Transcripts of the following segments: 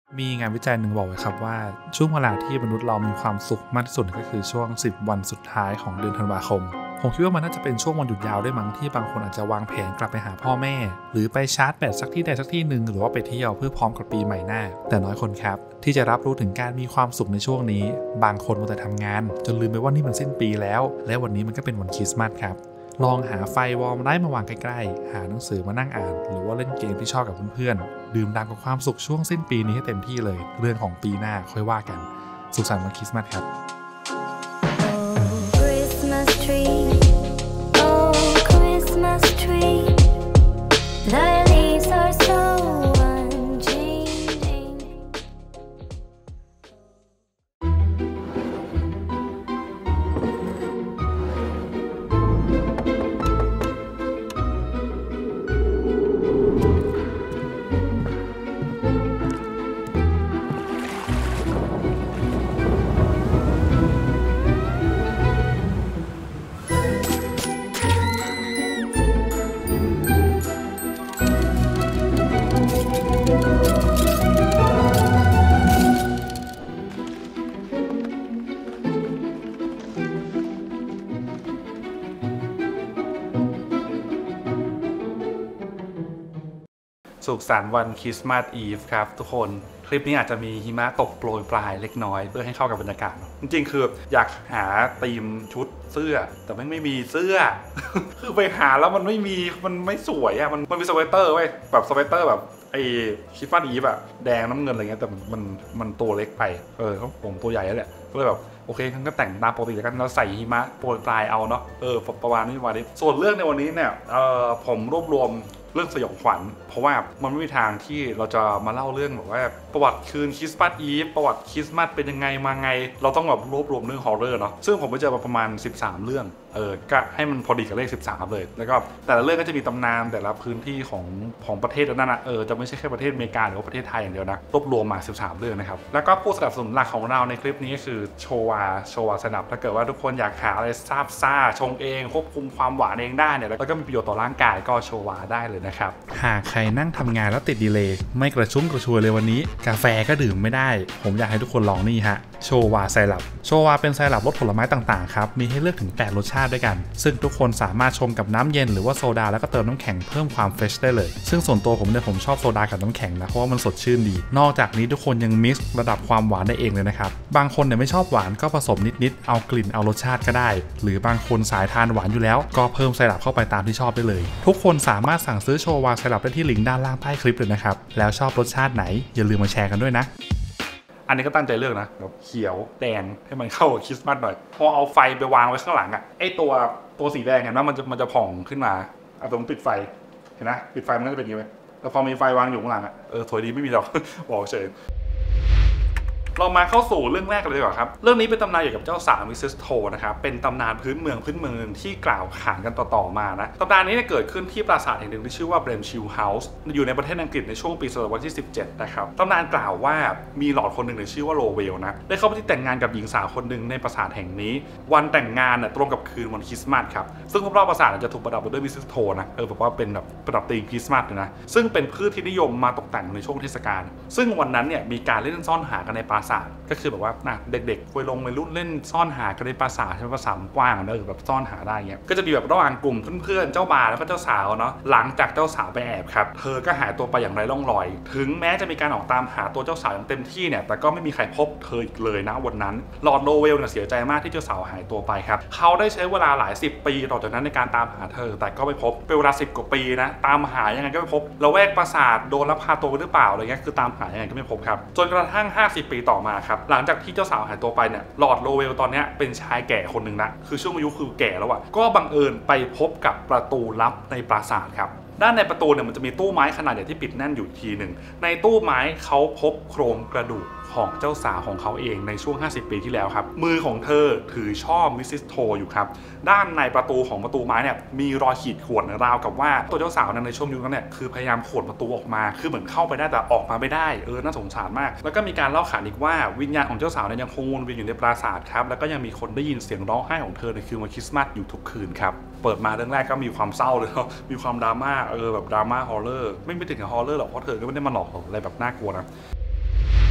มีงานวิจัยหนึ่งบอกไว้ครับว่าช่วงเวลาที่มนุษย์เรามีความสุขมากที่สุดก็คือช่วง10วันสุดท้ายของเดือนธันวาคมผมคิดว่ามันน่าจะเป็นช่วงวันหยุดยาวได้มั้งที่บางคนอาจจะวางแผนกลับไปหาพ่อแม่หรือไปชาร์จแบตสักที่ใดสักที่หนึ่งหรือว่าไปเที่ยวเพื่อพร้อมกับปีใหม่หน้าแต่น้อยคนครับที่จะรับรู้ถึงการมีความสุขในช่วงนี้บางคนมัวแต่ทำงานจนลืมไปว่านี่มันสิ้นปีแล้วและวันนี้มันก็เป็นวันคริสต์มาสครับลองหาไฟวอร์มได้มาวางใกล้ๆหาหนังสือมานั่งอ่านหรือว่าเล่นเกมที่ชอบกับเพื่อนๆดื่มด่ำกับความสุขช่วงสิ้นปีนี้ให้เต็มที่เลยเรื่องของปีหน้าค่อยว่ากันสุขสันต์วันคริสต์มาสครับสุขสันต์วันคริสต์มาสอีฟครับทุกคนคลิปนี้อาจจะมีหิมะตกโปรยปลายเล็กน้อยเพื่อให้เข้ากับบรรยากาศจริงๆคืออยากหาธีมชุดเสื้อแต่ไม่มีเสื้อ คือไปหาแล้วมันไม่สวยอ่ะมันมีสเวตเตอร์ไว้แบบสเวตเตอร์แบบไอ้คริสต์มาสอีฟอะแดงน้ำเงินอะไรเงี้ยแต่มันตัวเล็กไปผมตัวใหญ่แล้วแหละก็เลยแบบโอเคงั้นก็แต่งตามปกติแล้วกันเราใส่หิมะโปรยปลายเอาเนาะประมาณนี้ส่วนเรื่องในวันนี้เนี่ยผมรวบรวมเรื่องสยองขวัญเพราะว่ามันไม่มีทางที่เราจะมาเล่าเรื่องแบบว่าประวัติคืนคริสต์มาสอีฟประวัติคริสต์มาสเป็นยังไงมาไงเราต้องแบบรวบรวมเรื่องฮอร์เรอร์เนาะซึ่งผมไปเจอมาประมาณ13เรื่องก็ให้มันพอดีกับเลข13เลยแล้วก็แต่ละเรื่องก็จะมีตำนานแต่ละพื้นที่ของประเทศนั้นนะจะไม่ใช่แค่ประเทศอเมริกาหรือว่าประเทศไทยอย่างเดียวนะรวบรวมมา13เรื่องนะครับแล้วก็ผู้สนับสนุนหลักของเราในคลิปนี้ก็คือโชวาสนับถ้าเกิดว่าทุกคนอยากหาอะไรซาบซ่าชงเองควบคุมความหวานเองได้เนี่ยแล้วก็มีประโยชน์ต่อร่างกายก็โชวาได้เลยนะครับหากใครนั่งทำงานแล้วติดดีเลย์ไม่กระชุ่มกระชวยเลยวันนี้กาแฟก็ดื่มไม่ได้ผมอยากให้ทุกคนลองนี่ฮะโชวาไซรัปโชวาเป็นไซรัปรสผลไม้ต่างๆครับมีให้เลือกถึง8รสชาติด้วยกันซึ่งทุกคนสามารถชงกับน้ำเย็นหรือว่าโซดาแล้วก็เติมน้ำแข็งเพิ่มความเฟรชได้เลยซึ่งส่วนตัวผมชอบโซดากับน้ำแข็งนะเพราะว่ามันสดชื่นดีนอกจากนี้ทุกคนยังมิกซ์ระดับความหวานได้เองเลยนะครับบางคนเนี่ยไม่ชอบหวานก็ผสมนิดๆเอากลิ่นเอารสชาติก็ได้หรือบางคนสายทานหวานอยู่แล้วก็เพิ่มไซรัปเข้าไปตามที่ชอบได้เลยทุกคนสามารถสั่งซื้อโชวาไซรัปได้ที่ลิงก์ด้านล่างใต้คลิปเลยนะครับแล้วชอบรสชาติไหนอย่าลืมมาแชร์กันด้วยนะอันนี้ก็ตั้งใจเลือกนะแบบเขียวแดงให้มันเข้ากับคริสต์มาสหน่อยพอเอาไฟไปวางไว้ข้างหลังอ่ะไอตัวสีแดงเห็นว่ามันจะผ่องขึ้นมาตรงปิดไฟเห็นนะปิดไฟมันก็จะเป็นอย่างนี้เลยแล้วพอมีไฟวางอยู่ข้างหลังอ่ะสวยดีไม่มีหรอก บอกเฉยเรามาเข้าสู่เรื่องแรกกันเลยดีกว่าครับเรื่องนี้เป็นตำนานเกี่ยวกับเจ้าสาวมิสซิสโทนะครับเป็นตำนานพื้นเมืองที่กล่าวขานกันต่อมานะตำนานนี้เกิดขึ้นที่ปราสาทแห่งหนึ่งที่ชื่อว่าเบรมชิลเฮาส์อยู่ในประเทศอังกฤษในช่วงปีศตวรรษที่17นะครับตำนานกล่าวว่ามีหลอดคนหนึ่งชื่อว่าโรเวลนะได้เข้าไปที่แต่งงานกับหญิงสาวคนหนึ่งในปราสาทแห่งนี้วันแต่งงานตรงกับคืนวันคริสต์มาสครับซึ่งรอบๆปราสาทจะถูกประดับด้วยมิสซิสโทนะแบบว่าเป็นแบบประดับธีมคริสต์มาสนะซึ่งเป็นพืชที่นิยมมาตกแต่งในช่วงเทศกาลซึ่งวันนั้นเนี่ยมีการเล่นซ่อนหากันในปราสาทก็คือแบบว่าเด็กๆวัยรุ่นเล่นซ่อนหากันในปราสาทใช่ไหมปราสาทกว้างแบบซ่อนหาได้เงี้ยก็จะมีแบบระหว่างกลุ่มเพื่อนๆเจ้าบ่าวแล้วก็เจ้าสาวเนาะหลังจากเจ้าสาวไปแอบครับเธอก็หายตัวไปอย่างไร้ร่องรอยถึงแม้จะมีการออกตามหาตัวเจ้าสาวอย่างเต็มที่เนี่ยแต่ก็ไม่มีใครพบเธออีกเลยนะวันนั้นลอร์ดโรเวลเนี่ยเสียใจมากที่เจ้าสาวหายตัวไปครับเขาได้ใช้เวลาหลาย10 ปีต่อจากนั้นในการตามหาเธอแต่ก็ไม่พบเป็นเวลา10 กว่าปีนะตามหายังไงก็ไม่พบละแวกปราสาทโดนลักพาตัวหรือเปล่าอะไรเงี้ยคือตามหายังไงก็ไม่พบครับจนกระทั่ง50 ปีต่อมาครับหลังจากที่เจ้าสาวหายตัวไปเนี่ยลอร์ดโรเวลตอนนี้เป็นชายแก่คนหนึ่งนะคือช่วงอายุคือแก่แล้วอะก็บังเอิญไปพบกับประตูลับในปราสาทครับด้านในประตูเนี่ยมันจะมีตู้ไม้ขนาดใหญ่ที่ปิดแน่นอยู่ทีหนึ่งในตู้ไม้เขาพบโครงกระดูกของเจ้าสาวของเขาเองในช่วง50 ปีที่แล้วครับมือของเธอถือช่อมิสซิสโทอยู่ครับด้านในประตูของประตูไม้เนี่ยมีรอยขีดข่วนราวกับว่าตัวเจ้าสาวในช่วงยุคนั้นเนี่ยคือพยายามข่วนประตูออกมาคือเหมือนเข้าไปได้แต่ออกมาไม่ได้น่าสงสารมากแล้วก็มีการเล่าขานอีกว่าวิญญาณของเจ้าสาวเนี่ยยังคงวนเวียนอยู่ในปราสาทครับแล้วก็ยังมีคนได้ยินเสียงร้องไห้ของเธอในคืนวันคริสต์มาสอยู่ทุกคืนครับเปิดมาเรื่องแรกก็มีความเศร้าเลยมีความดราม่าแบบดราม่าฮอร์เรอร์ไม่ถึงกับฮอร์เรอร์หรอกเพราะเธอก็ไม่ได้มาหลอกอะไรแบบน่ากลัวนะ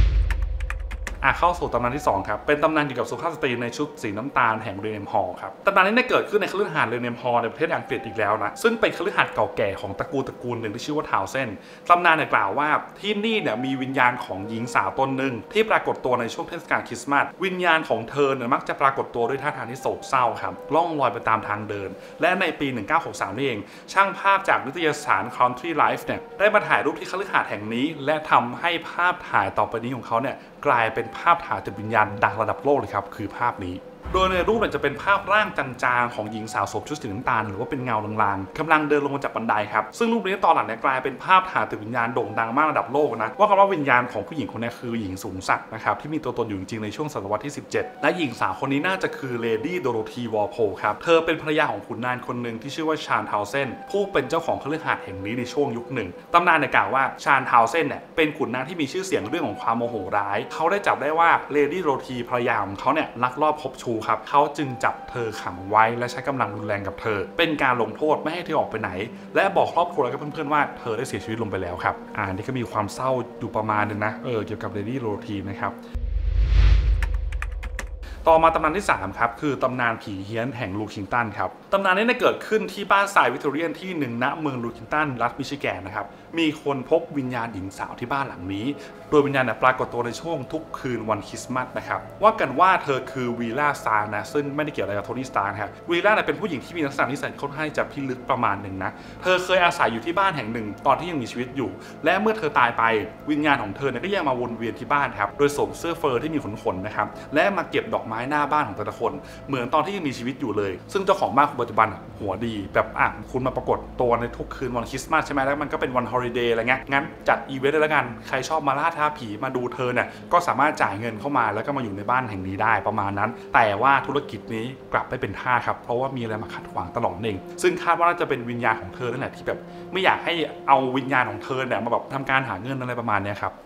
เข้าสู่ตำนานที่2ครับเป็นตำนานเกี่ยวกับสุภาพสตรีในชุดสีน้ำตาลแห่งเรเนมฮอลล์ครับตำนานนี้ได้เกิดขึ้นในคฤหาสน์เรเนมฮอลล์ในประเทศอังกฤษอีกแล้วนะซึ่งเป็นคฤหาสน์เก่าแก่ของตระกูลหนึ่งที่ชื่อว่าทาวเซนตำนานกล่าวว่าที่นี่เนี่ยมีวิญญาณของหญิงสาวตนหนึ่งที่ปรากฏตัวในช่วงเทศกาลคริสต์มาสวิญญาณของเธอเนี่ยมักจะปรากฏตัวด้วยท่าทางที่โศกเศร้าครับล่องลอยไปตามทางเดินและในปี 1963 นี่เองช่างภาพจากนิตยสาร Country Life เนี่ยได้มาถ่ายรูปที่คฤหาสน์แห่งนี้และทำให้ภาพถ่ายต่อไปนี้ของเขาเนี่ยกลายเป็นภาพถ่ายติดวิญญาณดังระดับโลกเลยครับคือภาพนี้โดยในรูปจะเป็นภาพร่างจางๆของหญิงสาวสวมชุดสีน้ำตาลหรือว่าเป็นเงาลางๆกำลังเดินลงมาจากบันไดครับซึ่งรูปนี้ตอนหลังกลายเป็นภาพถ่ายติดวิญญาณโด่งดังมากระดับโลกนะว่ากันว่าวิญญาณของผู้หญิงคนนี้คือหญิงสูงศักดิ์นะครับที่มีตัวตนอยู่จริงๆในช่วงศตวรรษที่17และหญิงสาวคนนี้น่าจะคือเลดี้โดโรธีวอลโพลครับเธอเป็นภรรยาของขุนนางคนหนึ่งที่ชื่อว่าชาญทาวเซนผู้เป็นเจ้าของคฤหาสน์แห่งนี้ในช่วงยุคหนึ่งตำนานกล่าวว่าชาญทาวเซนเนี่ยเป็นขุนนางที่มีชื่อเสียงเรื่องของความโมโหร้ายเขาได้จับได้ว่าเลดี้โดโรธีภรรยาของเขาเนี่ยลักลอบคบชูครับเขาจึงจับเธอขังไว้และใช้กำลังรุนแรงกับเธอเป็นการลงโทษไม่ให้เธอออกไปไหนและบอกครอบครัวและเพื่อนๆว่าเธอได้เสียชีวิตลงไปแล้วครับนี่ก็มีความเศร้าอยู่ประมาณนึงนะเกี่ยวกับเลดี้โรธีนะครับต่อมาตำนานที่3ครับคือตำนานผีเฮี้ยนแห่งลูคิงตันครับตำนานนี้เกิดขึ้นที่บ้านทรายวิกตอเรียนที่หนึ่งณเมืองลูคิงตันรัฐมิชิแกนนะครับมีคนพบวิญญาณหญิงสาวที่บ้านหลังนี้โดยวิญญาณปรากฏตัวในช่วงทุกคืนวันคริสต์มาสนะครับว่ากันว่าเธอคือวีล่าสตาร์นะซึ่งไม่ได้เกี่ยวอะไรกับโทนี่สตาร์ครับวีล่าเป็นผู้หญิงที่มีลักษณะนิสัยค่อนข้างจะพิลึกประมาณหนึ่งนะเธอเคยอาศัยอยู่ที่บ้านแห่งหนึ่งตอนที่ยังมีชีวิตอยู่และเมื่อเธอตายไปวิญญาณของเธอก็ยังมาวนเวียนที่บ้านครับโดยสวมเสื้อเฟอร์ที่มีขนนะครับและมาเก็บดอกไม้หน้าบ้านของแต่ละคนเหมือนตอนที่ยังมีชีวิตอยู่เลยซึ่งเจ้าของบ้านคนปัจจุบันหัวดีแบบคุณมาปรากฏตัวในทุกคืนวันคริสต์มาสใช่ไหมแล้วมันก็เป็นวันฮอลิเดย์อะไรเงี้ยงั้นจัดอีเวนต์เลยละกันใครชอบมาล่าท้าผีมาดูเธอเนี่ยก็สามารถจ่ายเงินเข้ามาแล้วก็มาอยู่ในบ้านแห่งนี้ได้ประมาณนั้นแต่ว่าธุรกิจนี้กลับไม่เป็นท่าครับเพราะว่ามีอะไรมาขัดขวางตลอดเองซึ่งคาดว่าน่าจะเป็นวิญญาณของเธอนั่นแหละที่แบบไม่อยากให้เอาวิญญาณของเธอเนี่ยมาแบบทำการหาเงินอะไรประมาณนี้ครับ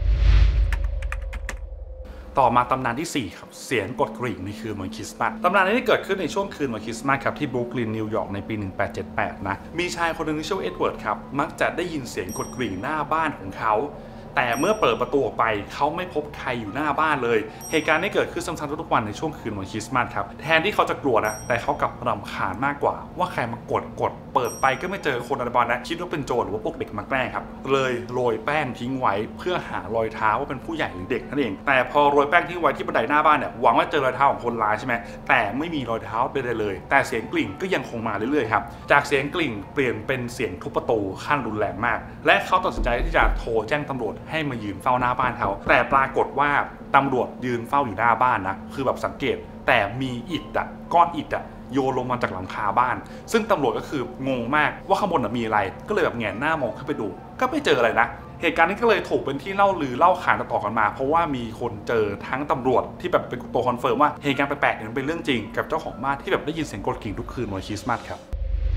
ต่อมาตำนานที่4ครับเสียงกดกริ่งในคืนวันคริสต์มาสตำนานนี้ได้เกิดขึ้นในช่วงคืนวันคริสต์มาสครับที่บรูคลินนิวยอร์กในปี 1878นะมีชายคนหนึ่งที่ชื่อเอ็ดเวิร์ดครับมักจะได้ยินเสียงกดกริ่งหน้าบ้านของเขาแต่เมื่อเปิดประตูออกไปเขาไม่พบใครอยู่หน้าบ้านเลยเหตุการณ์นี้เกิดขึ้นซ้ำๆทุกวันในช่วงคืนวันคริสต์มาสครับแทนที่เขาจะกลัวนะแต่เขากลับรำคาญมากกว่าว่าใครมากดเปิดไปก็ไม่เจอคนอะไรบ้างนะคิดว่าเป็นโจรหรือว่าพวกเด็กมาแกล้งครับเลยโรยแป้งทิ้งไว้เพื่อหารอยเท้าว่าเป็นผู้ใหญ่หรือเด็กนั่นเองแต่พอโรยแป้งทิ้งไว้ที่บันไดหน้าบ้านเนี่ยหวังว่าเจอรอยเท้าของคนร้ายใช่ไหมแต่ไม่มีรอยเท้าใดๆเลยแต่เสียงกลิ่งก็ยังคงมาเรื่อยๆครับจากเสียงกลิ่งเปลี่ยนเป็นเสียงทุบประตูขั้นรุนแรงมากและเขาตัดสินใจที่จะโทรแจ้งตำรวจให้มายืนเฝ้าหน้าบ้านเขาแต่ปรากฏว่าตำรวจยืนเฝ้าอยู่หน้าบ้านนะคือแบบสังเกตแต่มีอิฐก้อนอิฐโยนลงมาจากหลังคาบ้านซึ่งตำรวจก็คืองงมากว่าข้างบนมีอะไรก็เลยแบบแงนหน้ามองขึ้นไปดูก็ไม่เจออะไรนะเหตุการณ์นี้ก็เลยถูกเป็นที่เล่าลือเล่าขานต่อกันมาเพราะว่ามีคนเจอทั้งตำรวจที่แบบเป็นตัวคอนเฟิร์มว่าเหตุการณ์แปลกๆนั้นเป็นเรื่องจริงกับเจ้าของบ้านที่แบบได้ยินเสียงกดกิ่งทุกคืนวันคริสต์มาสครับ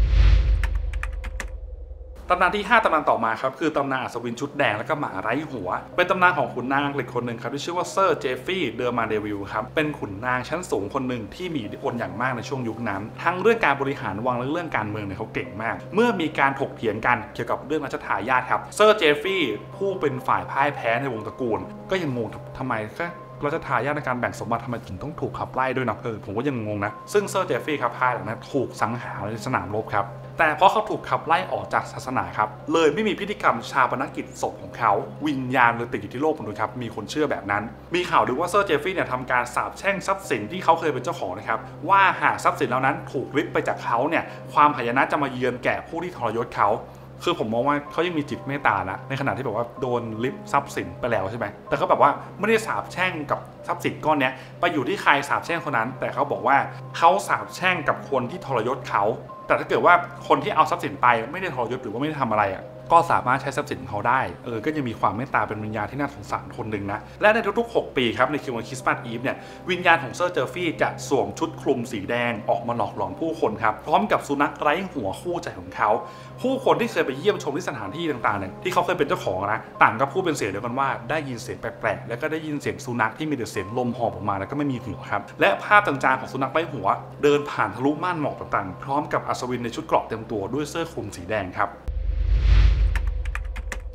ตำนานที่5ตำนานต่อมาครับคือตำนานอัศวินชุดแดงและก็หมาไร้หัวเป็นตำนานของขุนนางอังกฤษคนหนึ่งครับที่ชื่อว่าเซอร์เจฟฟี่เดอมาเดวิลครับเป็นขุนนางชั้นสูงคนหนึ่งที่มีอิทธิพลอย่างมากในช่วงยุคนั้นทั้งเรื่องการบริหารวังและเรื่องการเมืองเนี่ยเขาเก่งมากเมื่อมีการถกเถียงกันเกี่ยวกับเรื่องรัชทายาทครับเซอร์เจฟฟี่ผู้เป็นฝ่ายพ่ายแพ้ในวงตระกูลก็ยังงงทำไมรัชทายาทในการแบ่งสมบัติทำไมถึงต้องถูกขับไล่ด้วยนะผมก็ยังงงนะซึ่งเซอร์เจฟฟี่ครับภายหลังนั้นถูกสังหารในสนามรบครับแต่เพราะเขาถูกขับไล่ออกจากศาสนาครับเลยไม่มีพิธีกรรมชาปนกิจศพของเขาวิญญาณเลยติดอยู่ที่โลกมนุษย์ครับมีคนเชื่อแบบนั้นมีข่าวลือว่าเซอร์เจฟฟี่เนี่ยทำการสาปแช่งทรัพย์สินที่เขาเคยเป็นเจ้าของนะครับว่าหากทรัพย์สินเหล่านั้นถูกริบไปจากเขาเนี่ยความหายนะจะมาเยือนแก่ผู้ที่ทรยศเขาคือผมมองว่าเขายังมีจิตเมตตานะในขณะที่แบบว่าโดนริบทรัพย์สินไปแล้วใช่ไหมแต่เขาแบบว่าไม่ได้สาปแช่งกับทรัพย์สินก้อนนี้ไปอยู่ที่ใครสาปแช่งคนนั้นแต่เขาบอกว่าเขาสาปแช่งกับคนที่ทรยศเขาแต่ถ้าเกิดว่าคนที่เอาทรัพย์สินไปไม่ได้ทรยศหรือว่าไม่ได้ทำอะไรก็สามารถใช้ทรัพย์สินของเขาได้ก็ยังมีความเมตตาเป็นวิญญาณที่น่าสงสารคนหนึ่งนะและในทุกๆ6 ปีครับในคืนวันคริสต์มาสอีฟเนี่ยวิญญาณของเซอร์เจฟฟี่จะสวมชุดคลุมสีแดงออกมาหลอกหลอนผู้คนครับพร้อมกับสุนัขไร้หัวคู่ใจของเขาผู้คนที่เคยไปเยี่ยมชมที่สถานที่ต่างๆเนี่ยที่เขาเคยเป็นเจ้าของนะต่างก็พูดเป็นเสียงเดียวกันว่าได้ยินเสียงแปลกๆแล้วก็ได้ยินเสียงสุนัขที่มีแต่เสียงลมหอบออกมาแล้วก็ไม่มีหัวครับและภาพจางๆของสุนัขไร้หัวเดินผ่านทะลุม่านหมอกต่างๆพร้อมกับอัศวินในชุดเกราะเต็มตัวด้วยเสื้อคลุมสีแดงครับ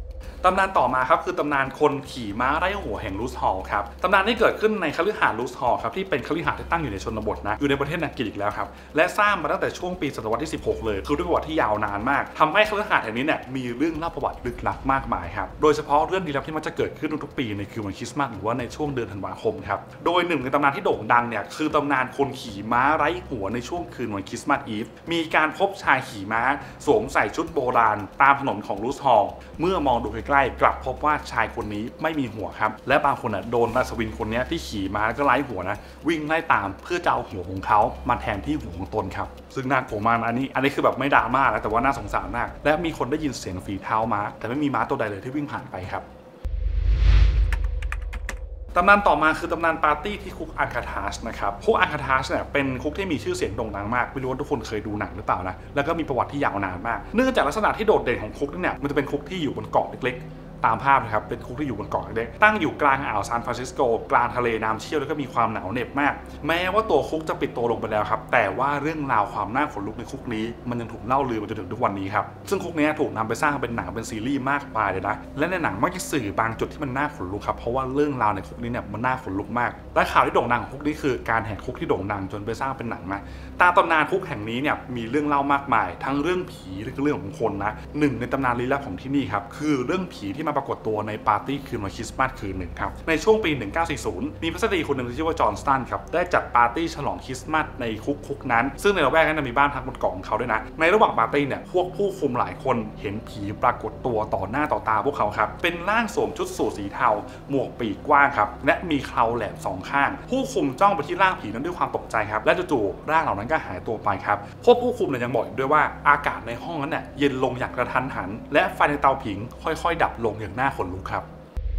ตำนานต่อมาครับคือตำนานคนขี่ม้าไร้หัวแห่งลูสฮอลครับตำนานนี้เกิดขึ้นในคฤหาสน์ลูสฮอลครับที่เป็นคฤหาสน์ที่ตั้งอยู่ในชนบทนะอยู่ในประเทศอังกฤษอีกแล้วครับและสร้างมาตั้งแต่ช่วงปีศตวรรษที่ 16เลยคือด้วยประวัติที่ยาวนานมากทำให้คฤหาสน์แห่งนี้เนี่ยมีเรื่องเล่าประวัติลึกลับมากมายครับโดยเฉพาะเรื่องลี้ลับที่มันจะเกิดขึ้นทุกปีในคืนวันคริสต์มาสหรือว่าในช่วงเดือนธันวาคมครับโดยหนึ่งในตำนานที่โด่งดังเนี่ยคือตำนานคนขี่ม้าไร้หัวในช่วงคืนวันคริสต์มาสอีฟมีการพบชายขี่ม้าสวมใส่ชุดโบราณตามถนนของลูสฮอลเมื่อมองดูใกล้ๆกลับพบว่าชายคนนี้ไม่มีหัวครับและบางคนโดนอัศวินคนนี้ที่ขี่ม้าก็ไร้หัวนะวิ่งไล่ตามเพื่อจะเอาหัวของเขามาแทนที่หัวของตนครับซึ่งน่ากลัวมากอันนี้คือแบบไม่ดราม่านะแต่ว่าน่าสงสารมากและมีคนได้ยินเสียงฝีเท้าม้าแต่ไม่มีม้าตัวใดเลยที่วิ่งผ่านไปครับตำนานต่อมาคือตำนานปาร์ตี้ที่คุกอาร์คาทาสนะครับคุกอาร์คาทาสเนี่ยเป็นคุกที่มีชื่อเสียงโด่งดังมากไม่รู้ว่าทุกคนเคยดูหนังหรือเปล่านะแล้วก็มีประวัติที่ยาวนานมากเนื่องจากลักษณะที่โดดเด่นของคุกเนี่ยมันจะเป็นคุกที่อยู่บนเกาะเล็กตามภาพนะครับเป็นคุกที่อยู่บนเกาะเล็กตั้งอยู่กลางอ่าวซานฟรานซิสโกกลางทะเลน้ำเชี่ยวแล้วก็มีความหนาวเหน็บมากแม้ว่าตัวคุกจะปิดตัวลงไปแล้วครับแต่ว่าเรื่องราวความน่าขนลุกในคุกนี้มันยังถูกเล่าลือมาจนถึงทุกวันนี้ครับซึ่งคุกนี้ถูกนำไปสร้างเป็นหนังเป็นซีรีส์มากมายเลยนะและในหนังมักจะสื่อบางจุดที่มันน่าขนลุกครับเพราะว่าเรื่องราวในคุกนี้เนี่ยมันน่าขนลุกมากและข่าวที่โด่งดังของคุกนี้คือการแหกคุกที่โด่งดังจนไปสร้างเป็นหนังนะตามตำนานคุกแห่งนี้เนี่ยมีเรื่องเล่ามากมายทั้งเรื่องผีและเรื่องของคนนะหนึ่งในตำนานลี้ลับของที่นี่ครับคือเรื่องผีที่มาปรากฏตัวในปาร์ตี้คืนวันคริสต์มาสคืนหนึ่งครับในช่วงปี 1940 มีพัสดีคนหนึ่งที่ชื่อว่าจอห์นสตันครับได้จัดปาร์ตี้ฉลองคริสต์มาสในคุกนั้นซึ่งในละแวกนั้นมีบ้านพักบนเกาะของเขาด้วยนะในระหว่างปาร์ตี้เนี่ยพวกผู้คุมหลายคนเห็นผีปรากฏตัวต่อหน้าต่อตาพวกเขาครับเป็นร่างสวมชุดสูทสีเทาหมวกปีกกว้างครับและมีเคราแหลมสองข้างผู้คุมจ้องไปที่ร่างผีนั้นด้วยความตกใจครับและจู่ๆร่างเหล่านั้นก็หายตัวไปครับพวกผู้คุมเนี่ยยังบอกอีกด้วยว่าอากาศในห้องนั้นเนี่ยเย็นลงอย่างกระทันหันและไฟในเตาผิงค่อยๆดับลงอย่างน่าขนลุกครับ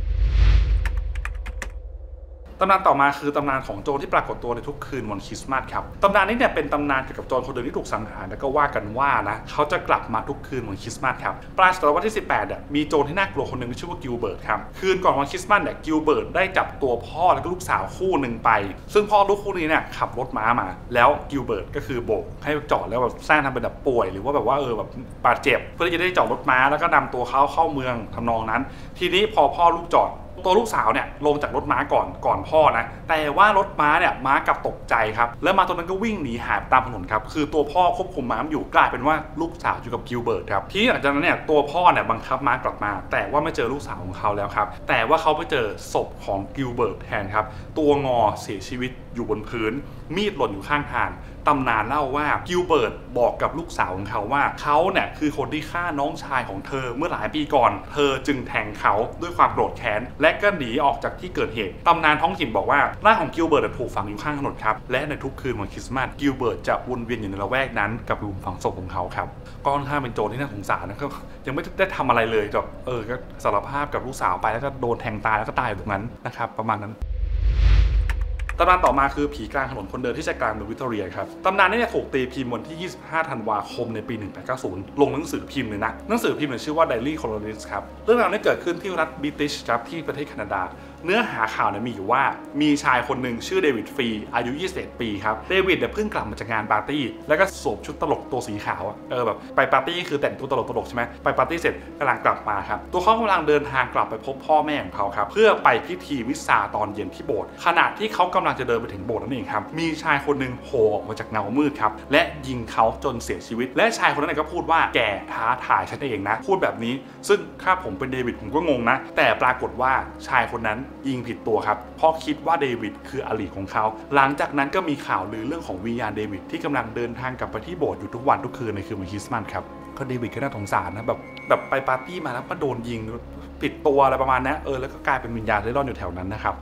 ตำนานต่อมาคือตำนานของโจรที่ปรากฏตัวในทุกคืนวันคริสต์มาสครับตำนานนี้เนี่ยเป็นตำนานเกี่ยวกับโจรคนหนึ่งที่ถูกสังหารแล้วก็ว่ากันว่านะเขาจะกลับมาทุกคืนวันคริสต์มาสครับปลายศตวรรษที่ 18เนี่ยมีโจรที่น่ากลัวคนหนึ่งที่ชื่อว่ากิลเบิร์ตครับคืนก่อนวันคริสต์มาสเนี่ยกิลเบิร์ตได้จับตัวพ่อและก็ลูกสาวคู่หนึ่งไปซึ่งพ่อลูกคู่นี้เนี่ยขับรถม้ามาแล้วกิลเบิร์ตก็คือโบกให้จอดแล้วแบบสร้างทำเป็นแบบป่วยหรือว่าแบบว่าแบบบาดเจ็บเพื่อที่จะได้จอดรถม้าแล้วก็นำตัวเขาเข้าเมืองทำนองนั้นทีนี้พอพ่อลูกจอดตัวลูกสาวเนี่ยลงจากรถม้าก่อนพ่อนะแต่ว่ารถม้าเนี่ยม้ากลับตกใจครับแล้วม้าตัวนั้นก็วิ่งหนีหายตามถนนครับคือตัวพ่อควบคุมม้าอยู่กลายเป็นว่าลูกสาวอยู่กับกิลเบิร์ตครับที่หลังจากนั้นเนี่ยตัวพ่อเนี่ยบังคับม้ากลับมาแต่ว่าไม่เจอลูกสาวของเขาแล้วครับแต่ว่าเขาไปเจอศพของกิลเบิร์ตแทนครับตัวงอเสียชีวิตอยู่บนพื้นมีดหล่นอยู่ข้างทางตำนานเล่าว่ากิลเบิร์ตบอกกับลูกสาวของเขาว่าเขาเนี่ยคือคนที่ฆ่าน้องชายของเธอเมื่อหลายปีก่อนเธอจึงแทงเขาด้วยความโกรธแค้นและก็หนีออกจากที่เกิดเหตุตำนานท้องถิ่นบอกว่าร่างของกิลเบิร์ตถูกฝังอยู่ข้างถนนครับและในทุกคืนวันคริสต์มาสกิลเบิร์ตจะวนเวียนอยู่ในละแวกนั้นกับหลุมฝังศพของเขาครับก็ค่อนข้างเป็นโจรที่น่าสงสารนะครับยังไม่ได้ทำอะไรเลยแบบก็สารภาพกับลูกสาวไปแล้วก็โดนแทงตายแล้วก็ตายอยู่ตรงนั้นนะครับประมาณนั้นตำนานต่อมาคือผีกลางถนนคนเดินที่ใจกลางเมืองวิกตอเรียครับตำนานนี้เนี่ยถูกตีพิมพ์วันที่ 25 ธันวาคมในปี 1890 ลงหนังสือพิมพ์เลยนะหนังสือพิมพ์ชื่อว่า Daily Colonist ครับเรื่องราวนี้เกิดขึ้นที่รัฐบริติชครับที่ประเทศแคนาดาเนื้อหาข่าวเนี่ยมีอยู่ว่ามีชายคนหนึ่งชื่อเดวิดฟรีอายุ 21 ปีครับเดวิดเนี่ยเพิ่งกลับมาจากงานปาร์ตี้แล้วก็สวมชุดตลกตัวสีขาวแบบไปปาร์ตี้คือแต่งตัวตลกใช่ไหมไปปาร์ตี้เสร็จกำลังกลับมาครับตัวเขากำลังเดินทางกลับไปพบพ่อแม่ของเขาครับเพื่อไปพิธีมิสซาตอนเย็นที่โบสถ์ขณะที่เขากำลังจะเดินไปถึงโบสถ์นั่นเองครับมีชายคนหนึ่งโผล่ออกมาจากเงามืดครับและยิงเขาจนเสียชีวิตและชายคนนั้นก็พูดว่าแกท้าทายฉันเองนะพูดแบบนี้ซึ่งถ้าผมเป็นเดวิดผมก็งงนะแต่ปรากฏว่าชายคนนั้นยิงผิดตัวครับเพราะคิดว่าเดวิดคืออริของเขาหลังจากนั้นก็มีข่าวลือเรื่องของวิญญาณเดวิดที่กำลังเดินทางกลับไปที่โบสถ์อยู่ทุกวันทุกคืนในคืนวันคริสต์มาสครับก็เดวิดก็น่าสงสารนะแบบไปปาร์ตี้มาแล้วก็โดนยิงผิดตัวอะไรประมาณนี้แล้วก็กลายเป็นวิญญาณเร่ร่อนอยู่แถวนั้นนะครับ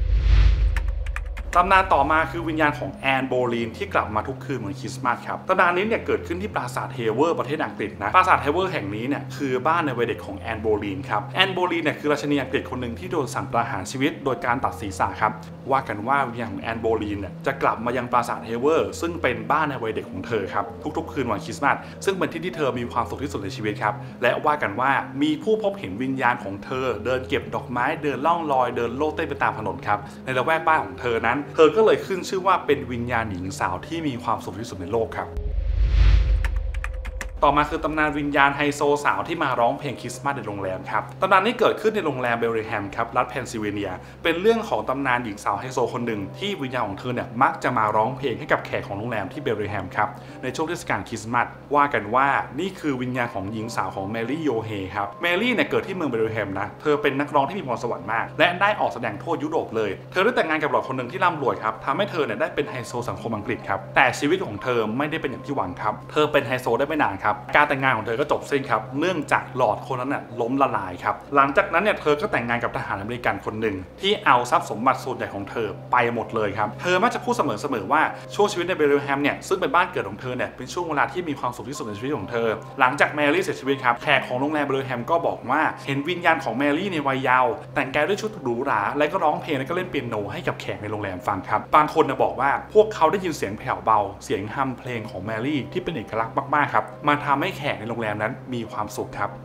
ตำนานต่อมาคือวิญญาณของแอนโบลีนที่กลับมาทุกคืนเหมือนคริสต์มาสครับตำนานนี้เนี่ยเกิดขึ้นที่ปราสาทเฮเวอร์ประเทศอังกฤษนะปราสาทเฮเวอร์แห่งนี้เนี่ยคือบ้านในวัยเด็กของแอนโบลีนครับแอนโบลีนเนี่ยคือราชินีอังกฤษคนหนึ่งที่โดนสั่งประหารชีวิตโดยการตัดศีรษะครับว่ากันว่าวิญญาณของแอนโบลีนเนี่ยจะกลับมายังปราสาทเฮเวอร์ซึ่งเป็นบ้านในวัยเด็กของเธอครับทุกๆคืนวันคริสต์มาสซึ่งเป็นที่ที่เธอมีความสุขที่สุดในชีวิตครับและว่ากันว่ามีผู้พบเห็นวิญญาณของเธอเดินเก็บดอกไม้เดินล่องลอยเดินโลดเต้นไปตามถนนครับในละแวกบ้านของเธอนั้นเธอก็เลยขึ้นชื่อว่าเป็นวิญญาณหญิงสาวที่มีความสุขที่สุดในโลกครับต่อมาคือตำนานวิญญาณไฮโซสาวที่มาร้องเพลงคริสต์มาสในโรงแรมครับตำนานนี้เกิดขึ้นในโรงแรมเบลริงแฮมครับรัฐเพนซิลเวเนียเป็นเรื่องของตำนานหญิงสาวไฮโซคนหนึ่งที่วิญญาณของเธอเนี่ยมักจะมาร้องเพลงให้กับแขกของโรงแรมที่เบลริงแฮมครับในช่วงเทศกาลคริสต์มาสว่ากันว่านี่คือวิญญาณของหญิงสาวของแมรี่โยเฮครับแมรี่เนี่ยเกิดที่เมืองเบลริงแฮมนะเธอเป็นนักร้องที่มีพรสวรรค์มากและได้ออกแสดงทั่วยุโรปเลยเธอได้แต่งงานกับหล่อคนหนึ่งที่ร่ำรวยครับทำให้เธอเนี่ยได้เป็นไฮโซสังคมอังกฤษครับแต่ชีวิตของเธอไม่ได้เป็นอย่างที่หวังครับเธอเป็นไฮโซได้ไม่นานครับการแต่งงานของเธอก็จบสิ้นครับเนื่องจากหลอดคนนั้นน่ะล้มละลายครับหลังจากนั้นเนี่ยเธอก็แต่งงานกับทหารอเมริกันคนหนึ่งที่เอาทรัพย์สมบัติส่วนใหญ่ของเธอไปหมดเลยครับเธอมักจะพูดเสมอว่าช่วงชีวิตในเบลริงแฮมเนี่ยซึ่งเป็นบ้านเกิดของเธอเนี่ยเป็นช่วงเวลาที่มีความสุขที่สุดในชีวิตของเธอหลังจากแมรี่เสียชีวิตครับแขกของโรงแรมเบลริงแฮมก็บอกว่าเห็นวิญญาณของแมรี่ในวัยเยาว์แต่งกายด้วยชุดหรูหราและก็ร้องเพลงและก็เล่นเปียโนให้กับแขกในโรงแรมฟังครับบางคนนะบอกว่าพวกเขาได้ยินเสียงแผ่วเบาเสียงฮัมเพลงของแมรี่ที่เป็นเอกลักษณ์มากๆครับมาทำให้แขกในโรงแรมนั้นมีความสุขครับ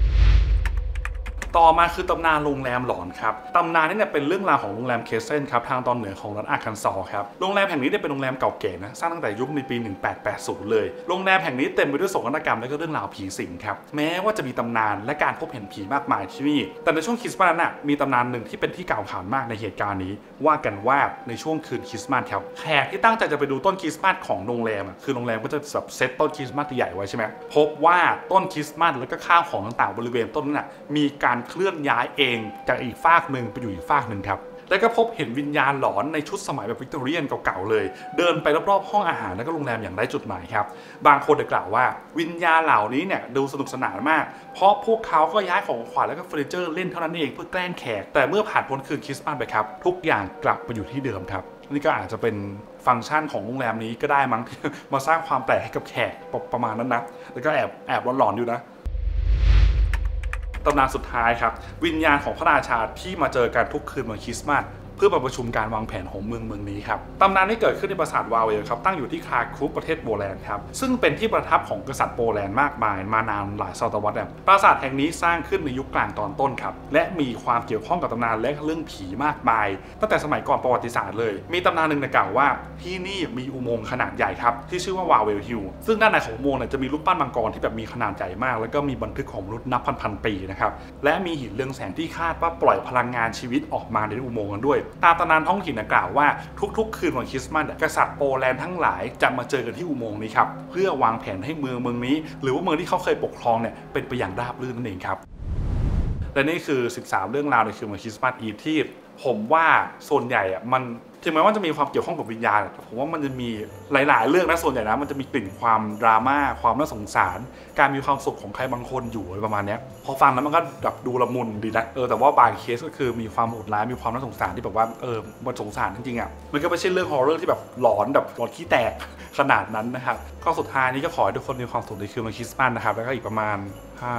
ต่อมาคือตำนานโรงแรมหลอนครับตำนานนี้เนี่ยเป็นเรื่องราวของโรงแรมเคเซนครับทางตอนเหนือของรัฐอาร์คันซอส์ครับโรงแรมแห่งนี้เนี่ยเป็นโรงแรมเก่าแก่นะสร้างตั้งแต่ยุคในปี 1880 เลยโรงแรมแห่งนี้เต็มไปด้วยโศกนาฏกรรมและก็เรื่องราวผีสิงครับแม้ว่าจะมีตำนานและการพบเห็นผีมากมายที่นี่แต่ในช่วงคริสต์มาสนั้นมีตำนานหนึ่งที่เป็นที่กล่าวขานมากในเหตุการณ์นี้ว่ากันว่าในช่วงคืนคริสต์มาสครับแขกที่ตั้งใจจะไปดูต้นคริสต์มาสของโรงแรมคือโรงแรมก็จะแบบเซตต้นคริสต์มาสใหญ่ไว้ใช่ไหมพบว่าต้นคริสต์มาสแล้วก็ข้าวของต่างๆบริเวณต้นนั้นมีการเคลื่อนย้ายเองจากอีกฟากหนึ่งไปอยู่อีกฟากหนึ่งครับแล้วก็พบเห็นวิญญาณหลอนในชุดสมัยแบบวิกตอเรียนเก่าๆเลยเดินไปรอบๆห้องอาหารและก็โรงแรมอย่างไร้จุดหมายครับบางคนกล่าวว่าวิญญาณเหล่านี้เนี่ยดูสนุกสนานมากเพราะพวกเขาก็ย้ายของขวัญและก็เฟอร์นิเจอร์เล่นเท่านั้นเองเพื่อแกล้งแขกแต่เมื่อผ่านพ้นคืนคริสต์มาสไปครับทุกอย่างกลับไปอยู่ที่เดิมครับนี่ก็อาจจะเป็นฟังก์ชันของโรงแรมนี้ก็ได้มั้ง มาสร้างความแปลกให้กับแขกประมาณนั้นนะแล้วก็แอบหลอนๆอยู่นะตำนานสุดท้ายครับวิญญาณของพระราชาที่มาเจอกันทุกคืนวันคริสต์มาสเพื่อมาประชุมการวางแผนของเมืองนี้ครับตำนานที่เกิดขึ้นในปราสาทวาเวลครับตั้งอยู่ที่คาครุประเทศโปแลนด์ครับซึ่งเป็นที่ประทับของกษัตริย์โปแลนด์มากมายมานานหลายศตวรรษปราสาทแห่งนี้สร้างขึ้นในยุคกลางตอนต้นครับและมีความเกี่ยวข้องกับตำนานและเรื่องผีมากมายตั้งแต่สมัยก่อนประวัติศาสตร์เลยมีตำนานหนึ่งกล่าวว่าที่นี่มีอุโมงค์ขนาดใหญ่ครับที่ชื่อว่าวาเวลฮิลซึ่งด้านในของอุโมงค์จะมีรูปปั้นมังกรที่แบบมีขนาดใหญ่มากแล้วก็มีบันทึกของมนุษย์นับพันปีนะครับและมีหินเรืองแสงที่คาดว่าปล่อยพลังงานชีวิตออกมาในอุโมงค์กันด้วยตามตำนานท้องถิ่นกล่าวว่าทุกๆคืนวันคริสต์มาสกษัตริย์โปแลนด์ทั้งหลายจะมาเจอกันที่อุโมงค์นี้ครับเพื่อวางแผนให้เมืองนี้หรือว่าเมืองที่เขาเคยปกครองเนี่ยเป็นไปอย่างราบรื่นนั่นเองครับและนี่คือ13เรื่องราวในคืนวันคริสต์มาสอีฟที่ผมว่าส่วนใหญ่มันถึงแม้ว่าจะมีความเกี่ยวข้องกับวิญญาณผมว่ามันจะมีหลายๆเรื่องนะส่วนใหญ่นะมันจะมีกลิ่นความดราม่าความน่าสงสารการมีความสุขของใครบางคนอยู่อะไรประมาณนี้พอฟังแล้วมันก็แบบดูละมุนดีนะแต่ว่าบางเคสก็คือมีความโหดร้ายมีความน่าสงสารที่แบบว่ามันสงสารจริงๆมันก็ไม่ใช่เรื่องฮอร์เรอร์ที่แบบหลอนแบบหลอนขี้แตกขนาดนั้นนะครับก็สุดท้ายนี้ก็ขอให้ทุกคนมีความสุขในคืนวันคริสต์มาสนะครับแล้วก็อีกประมาณ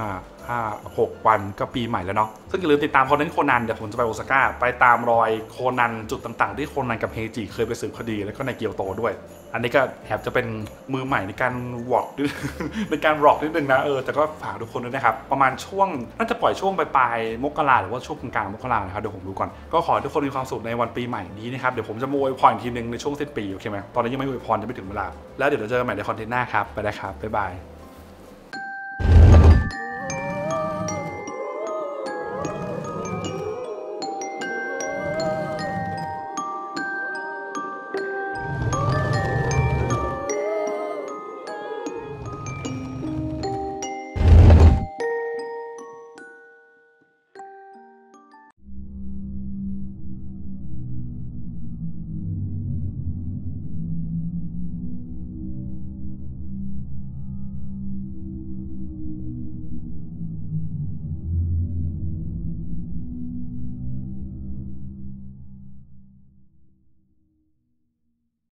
6 วันก็ปีใหม่แล้วเนาะซึ่งอย่าลืมติดตามคอนเทนต์โคนันเดี๋ยวผมจะไปโอซาก้าไปตามรอยโคนันจุดต่างๆที่โคนันกับเฮจิเคยไปสืบคดีแล้วก็ในเกียวโตด้วยอันนี้ก็แอบจะเป็นมือใหม่ในการวอล์กในการร็อกนิดนึงนะแต่ก็ฝากทุกคนด้วยนะครับประมาณช่วงน่าจะปล่อยช่วงปลายมกราหรือว่าช่วงกลางมกรานะครับเดี๋ยวผมดูก่อนก็ขอให้ทุกคนมีความสุขในวันปีใหม่นี้นะครับเดี๋ยวผมจะมาอวยพรทีนึงในช่วงสิ้นปีโอเคไหมตอนนี้ยังไม่อวยพรจะไม่ถึงเวลาแล้วเดี๋ยวเราเจอกันใหม่ในคอนเทนต์หน้าครับไปแล้วครับบ๊ายบาย